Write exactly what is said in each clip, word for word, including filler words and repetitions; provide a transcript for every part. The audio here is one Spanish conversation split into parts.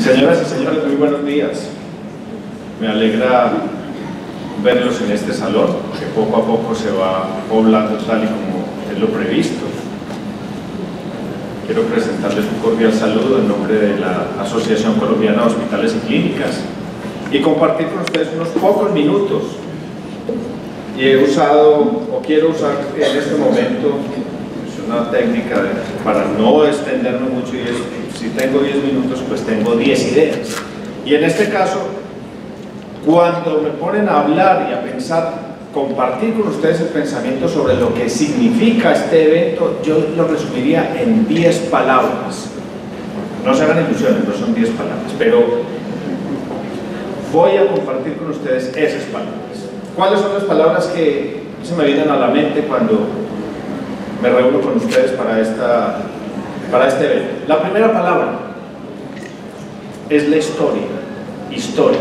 Señoras y señores, muy buenos días. Me alegra verlos en este salón, que poco a poco se va poblando tal y como es lo previsto. Quiero presentarles un cordial saludo en nombre de la Asociación Colombiana de Hospitales y Clínicas y compartir con ustedes unos pocos minutos. Y he usado, o quiero usar en este momento, es una técnica de, para no extenderme mucho, y es, si tengo diez minutos, pues tengo diez ideas. Y en este caso, cuando me ponen a hablar y a pensar, compartir con ustedes el pensamiento sobre lo que significa este evento, yo lo resumiría en diez palabras. No se hagan ilusiones, no son diez palabras, pero voy a compartir con ustedes esas palabras. ¿Cuáles son las palabras que se me vienen a la mente cuando me reúno con ustedes para, esta, para este evento? La primera palabra es la historia. Historia.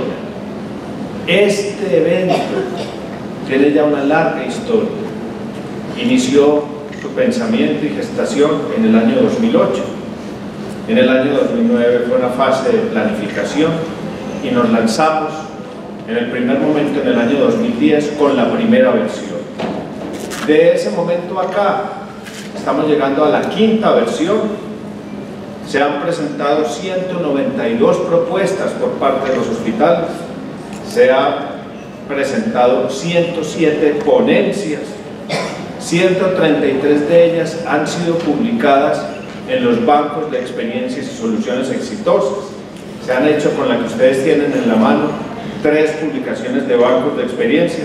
Este evento tiene ya una larga historia. Inició su pensamiento y gestación en el año dos mil ocho. En el año dos mil nueve fue una fase de planificación y nos lanzamos en el primer momento en el año dos mil diez con la primera versión. De ese momento acá estamos llegando a la quinta versión. Se han presentado ciento noventa y dos propuestas por parte de los hospitales. Se han presentado ciento siete ponencias. ciento treinta y tres de ellas han sido publicadas en los bancos de experiencias y soluciones exitosas. Se han hecho, con la que ustedes tienen en la mano, tres publicaciones de bancos de experiencias,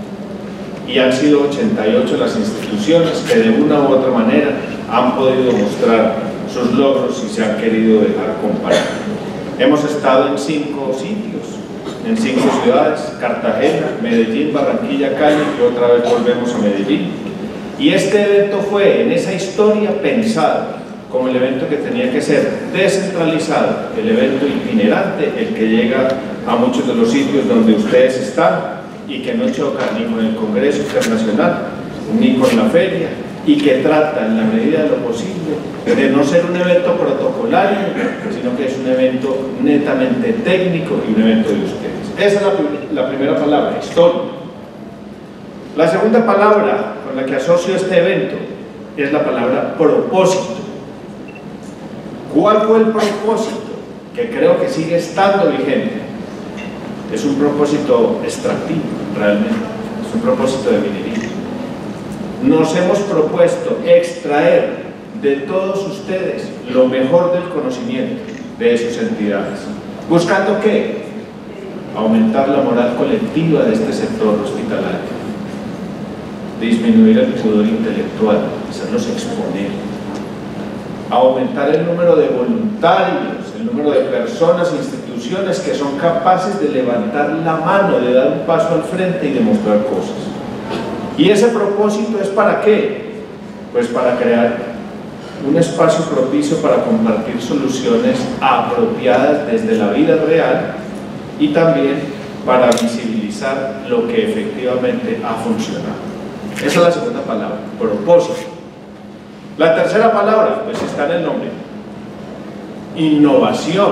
y han sido ochenta y ocho las instituciones que de una u otra manera han podido mostrar sus logros y se han querido dejar comparar. Hemos estado en cinco sitios, en cinco ciudades: Cartagena, Medellín, Barranquilla, Cali, y otra vez volvemos a Medellín. Y este evento fue, en esa historia, pensado como el evento que tenía que ser descentralizado, el evento itinerante, el que llega a muchos de los sitios donde ustedes están y que no choca ni con el Congreso Internacional ni con la feria, y que trata en la medida de lo posible de no ser un evento protocolario, sino que es un evento netamente técnico y un evento de ustedes. Esa es la, la primera palabra, historia. La segunda palabra con la que asocio este evento es la palabra propósito. ¿Cuál fue el propósito? Que creo que sigue estando vigente. Es un propósito extractivo, realmente. Es un propósito de minería. Nos hemos propuesto extraer de todos ustedes lo mejor del conocimiento de sus entidades. ¿Buscando qué? Aumentar la moral colectiva de este sector hospitalario. Disminuir el pudor intelectual, hacerlos exponer. Aumentar el número de voluntarios, el número de personas e instituciones que son capaces de levantar la mano, de dar un paso al frente y demostrar cosas. ¿Y ese propósito es para qué? Pues para crear un espacio propicio para compartir soluciones apropiadas desde la vida real, y también para visibilizar lo que efectivamente ha funcionado. Esa es la segunda palabra, propósito. La tercera palabra, pues está en el nombre: innovación.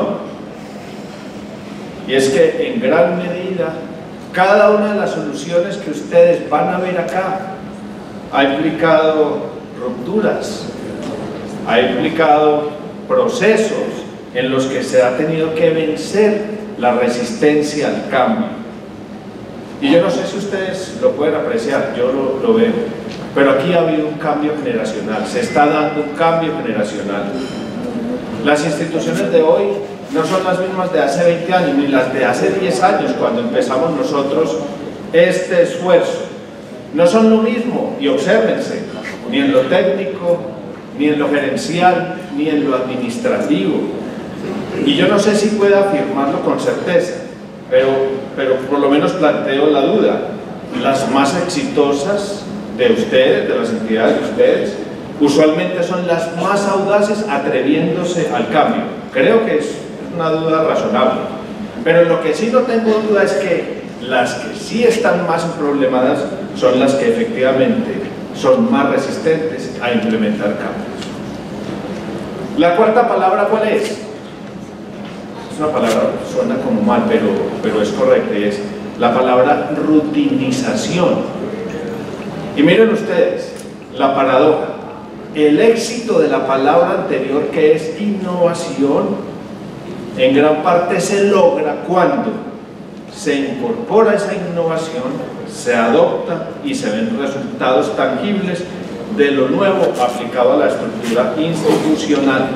Y es que en gran medida cada una de las soluciones que ustedes van a ver acá ha implicado rupturas, ha implicado procesos en los que se ha tenido que vencer la resistencia al cambio. Y yo no sé si ustedes lo pueden apreciar, yo lo, lo veo, pero aquí ha habido un cambio generacional, se está dando un cambio generacional. Las instituciones de hoy no son las mismas de hace veinte años, ni las de hace diez años, cuando empezamos nosotros este esfuerzo. No son lo mismo, y obsérvense, ni en lo técnico, ni en lo gerencial, ni en lo administrativo. Y yo no sé si puedo afirmarlo con certeza, pero, pero por lo menos planteo la duda. Las más exitosas de ustedes, de las entidades de ustedes, usualmente son las más audaces atreviéndose al cambio. Creo que es una duda razonable, pero lo que sí no tengo duda es que las que sí están más problemadas son las que efectivamente son más resistentes a implementar cambios. La cuarta palabra, ¿cuál es? es una palabra que suena como mal, pero, pero es correcta, es la palabra rutinización. Y miren ustedes, la paradoja, el éxito de la palabra anterior, que es innovación, en gran parte se logra cuando se incorpora esa innovación, se adopta y se ven resultados tangibles de lo nuevo aplicado a la estructura institucional.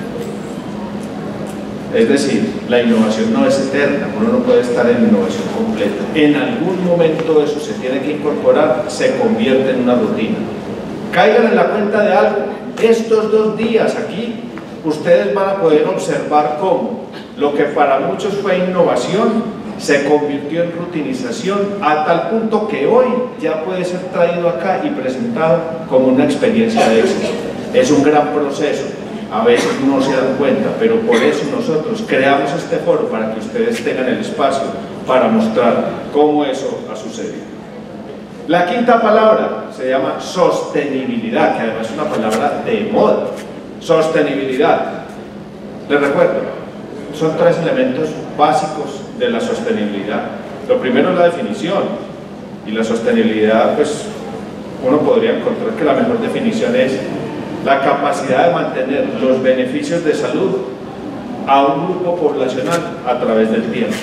Es decir, la innovación no es eterna, uno no puede estar en innovación completa. En algún momento eso se tiene que incorporar, se convierte en una rutina. Caigan en la cuenta de algo, estos dos días aquí, ustedes van a poder observar cómo lo que para muchos fue innovación se convirtió en rutinización a tal punto que hoy ya puede ser traído acá y presentado como una experiencia de éxito. Es un gran proceso, a veces no se dan cuenta, pero por eso nosotros creamos este foro para que ustedes tengan el espacio para mostrar cómo eso ha sucedido. La quinta palabra se llama sostenibilidad, que además es una palabra de moda. Sostenibilidad. Les recuerdo, son tres elementos básicos de la sostenibilidad. Lo primero es la definición, y la sostenibilidad, pues uno podría encontrar que la mejor definición es la capacidad de mantener los beneficios de salud a un grupo poblacional a través del tiempo.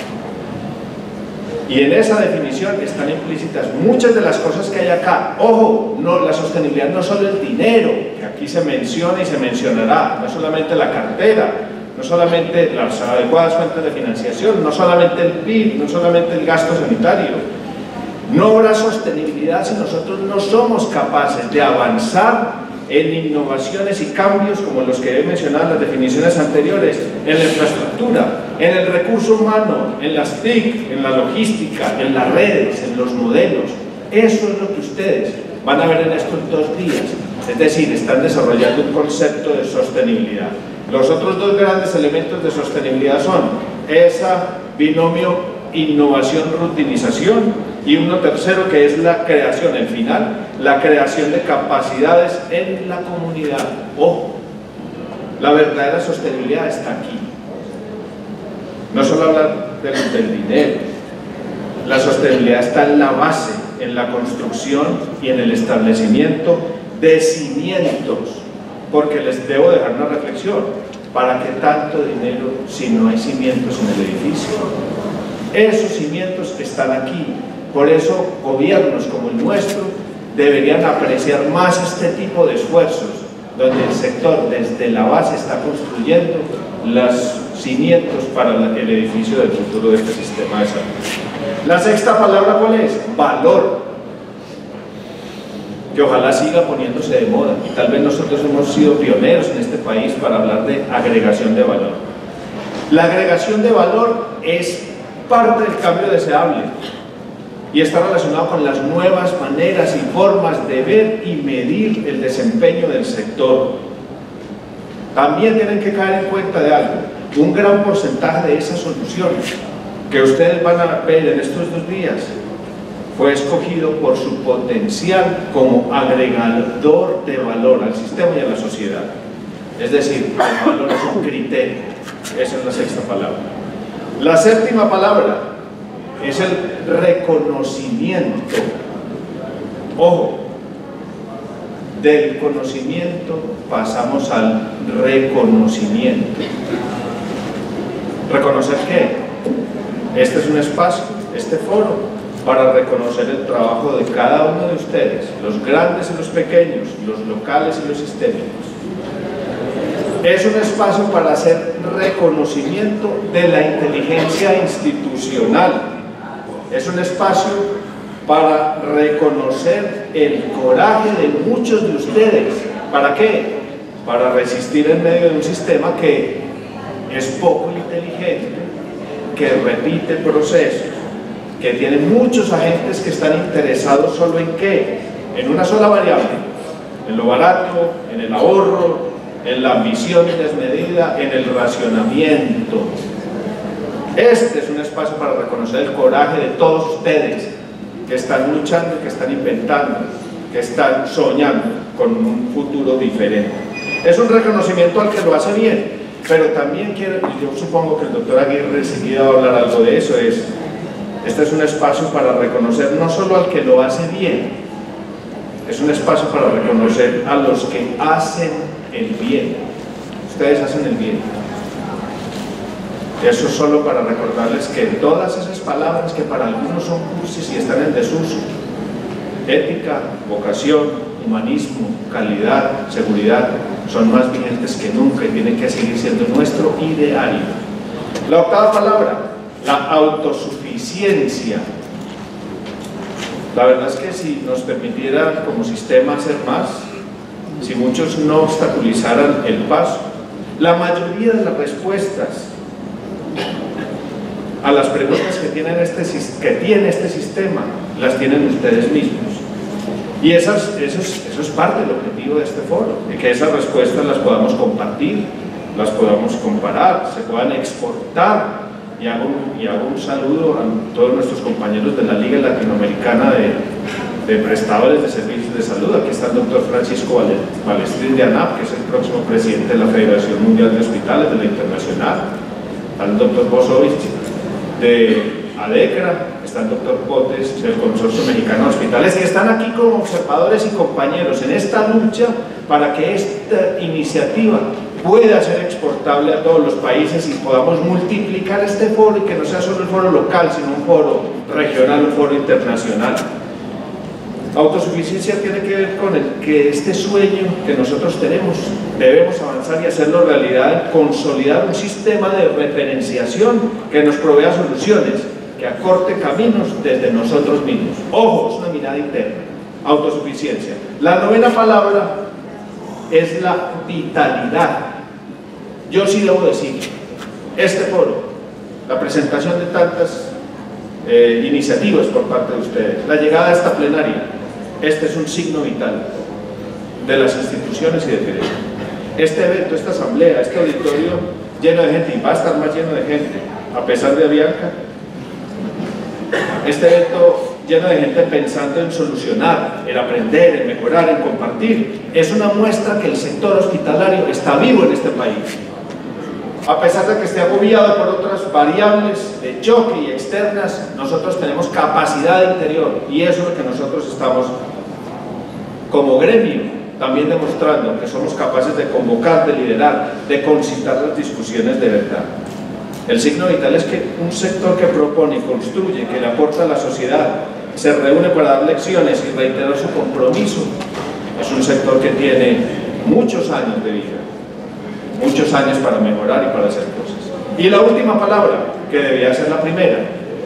Y en esa definición están implícitas muchas de las cosas que hay acá. Ojo, no, la sostenibilidad no es solo el dinero, que aquí se menciona y se mencionará, no solamente la cartera, no solamente las adecuadas fuentes de financiación, no solamente el P I B, no solamente el gasto sanitario. No habrá sostenibilidad si nosotros no somos capaces de avanzar en innovaciones y cambios como los que he mencionado en las definiciones anteriores, en la infraestructura, en el recurso humano, en las T I C, en la logística, en las redes, en los modelos. Eso es lo que ustedes van a ver en estos dos días. Es decir, están desarrollando un concepto de sostenibilidad. Los otros dos grandes elementos de sostenibilidad son esa binomio innovación-rutinización y uno tercero que es la creación, el final, la creación de capacidades en la comunidad. Ojo, la verdadera sostenibilidad está aquí. No solo hablar del, del dinero, la sostenibilidad está en la base, en la construcción y en el establecimiento de cimientos. Porque les debo dejar una reflexión: ¿para qué tanto dinero si no hay cimientos en el edificio? Esos cimientos están aquí. Por eso gobiernos como el nuestro deberían apreciar más este tipo de esfuerzos, donde el sector desde la base está construyendo los cimientos para el edificio del futuro de este sistema de salud. La sexta palabra, ¿cuál es? Valor. Que ojalá siga poniéndose de moda, y tal vez nosotros hemos sido pioneros en este país para hablar de agregación de valor. La agregación de valor es parte del cambio deseable y está relacionado con las nuevas maneras y formas de ver y medir el desempeño del sector. También tienen que caer en cuenta de algo: un gran porcentaje de esas soluciones que ustedes van a ver en estos dos días fue escogido por su potencial como agregador de valor al sistema y a la sociedad. Es decir, el valor es un criterio. Esa es la sexta palabra. La séptima palabra es el reconocimiento. Ojo, del conocimiento pasamos al reconocimiento. ¿Reconocer qué? Este es un espacio, este foro, para reconocer el trabajo de cada uno de ustedes, los grandes y los pequeños, los locales y los sistémicos. Es un espacio para hacer reconocimiento de la inteligencia institucional. Es un espacio para reconocer el coraje de muchos de ustedes. ¿Para qué? Para resistir en medio de un sistema que es poco inteligente, que repite procesos, que tiene muchos agentes que están interesados solo en qué, en una sola variable, en lo barato, en el ahorro, en la ambición desmedida, en el racionamiento. Este es un espacio para reconocer el coraje de todos ustedes que están luchando, que están inventando, que están soñando con un futuro diferente. Es un reconocimiento al que lo hace bien. Pero también quiero, y yo supongo que el doctor Aguirre enseguida va a hablar algo de eso, es, este es un espacio para reconocer no solo al que lo hace bien, es un espacio para reconocer a los que hacen el bien. Ustedes hacen el bien. Eso es solo para recordarles que todas esas palabras que para algunos son cursis y están en desuso, ética, vocación, humanismo, calidad, seguridad, son más vigentes que nunca y tienen que seguir siendo nuestro ideario. La octava palabra, la autosuficiencia. La verdad es que si nos permitiera como sistema hacer más, si muchos no obstaculizaran el paso, la mayoría de las respuestas a las preguntas que, tienen este, que tiene este sistema las tienen ustedes mismos. Y esas, eso, es, eso es parte del objetivo de este foro, de que esas respuestas las podamos compartir, las podamos comparar, se puedan exportar. Y hago, un, y hago un saludo a todos nuestros compañeros de la Liga Latinoamericana de, de Prestadores de Servicios de Salud. Aquí está el doctor Francisco Balestrín de ANAP, que es el próximo presidente de la Federación Mundial de Hospitales de la Internacional. Está el doctor Bosovich de ADECRA, está el doctor Potes del Consorcio Mexicano de Hospitales, que están aquí como observadores y compañeros en esta lucha para que esta iniciativa pueda ser exportable a todos los países y podamos multiplicar este foro y que no sea solo el foro local, sino un foro regional, un foro internacional. Autosuficiencia tiene que ver con el que este sueño que nosotros tenemos debemos avanzar y hacerlo realidad, consolidar un sistema de referenciación que nos provea soluciones, que acorte caminos desde nosotros mismos. Ojo, es una mirada interna. Autosuficiencia. La novena palabra es la vitalidad. Yo sí debo decir, este foro, la presentación de tantas eh, iniciativas por parte de ustedes, la llegada a esta plenaria, este es un signo vital de las instituciones y de Pereira. Este evento, esta asamblea, este auditorio lleno de gente, y va a estar más lleno de gente, a pesar de Avianca, este evento lleno de gente pensando en solucionar, en aprender, en mejorar, en compartir, es una muestra que el sector hospitalario está vivo en este país. A pesar de que esté agobiado por otras variables de choque y externas, nosotros tenemos capacidad interior y eso es lo que nosotros estamos como gremio también demostrando, que somos capaces de convocar, de liderar, de concitar las discusiones de verdad. El signo vital es que un sector que propone, construye, que le aporta a la sociedad, se reúne para dar lecciones y reiterar su compromiso, es un sector que tiene muchos años de vida, muchos años para mejorar y para hacer cosas. Y la última palabra, que debía ser la primera,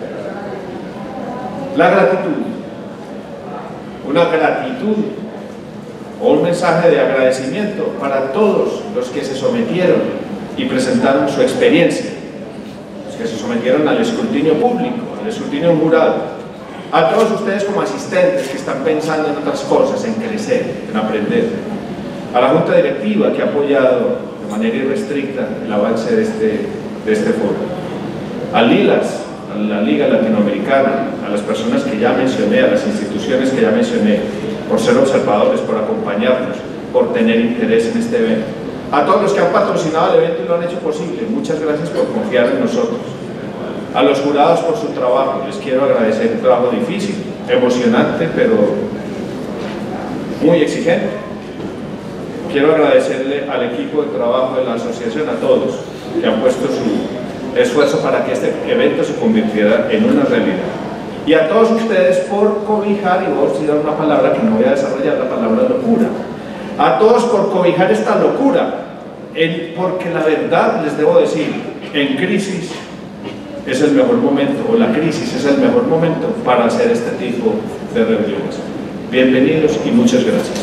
la gratitud. Una gratitud o un mensaje de agradecimiento para todos los que se sometieron y presentaron su experiencia, los que se sometieron al escrutinio público, al escrutinio jurado, a todos ustedes como asistentes que están pensando en otras cosas, en crecer, en aprender, a la Junta Directiva que ha apoyado de manera irrestricta el avance de este, de este foro, a LILAS, a la Liga Latinoamericana, a las personas que ya mencioné, a las instituciones que ya mencioné, por ser observadores, por acompañarnos, por tener interés en este evento. A todos los que han patrocinado el evento y lo han hecho posible, muchas gracias por confiar en nosotros. A los jurados por su trabajo, les quiero agradecer un trabajo difícil, emocionante, pero muy exigente. Quiero agradecerle al equipo de trabajo de la asociación, a todos, que han puesto su esfuerzo para que este evento se convirtiera en una realidad. Y a todos ustedes por cobijar, y voy a decir una palabra que no voy a desarrollar, la palabra locura. A todos por cobijar esta locura, el, porque la verdad, les debo decir, en crisis es el mejor momento, o la crisis es el mejor momento para hacer este tipo de reuniones. Bienvenidos y muchas gracias.